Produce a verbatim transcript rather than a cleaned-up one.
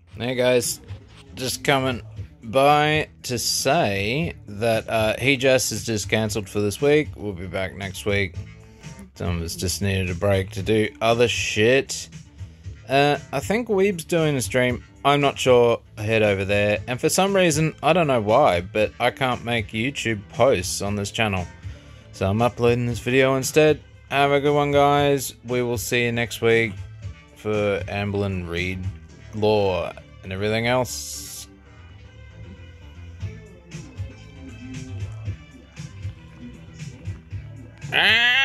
Hey guys, just coming by to say that uh, HEJAS is just cancelled for this week. We'll be back next week. Some of us just needed a break to do other shit. Uh, I think Weeb's doing a stream. I'm not sure. Head over there. And for some reason, I don't know why, but I can't make YouTube posts on this channel. So I'm uploading this video instead. Have a good one, guys. We will see you next week for Amblin Reed Law and everything else. Ah!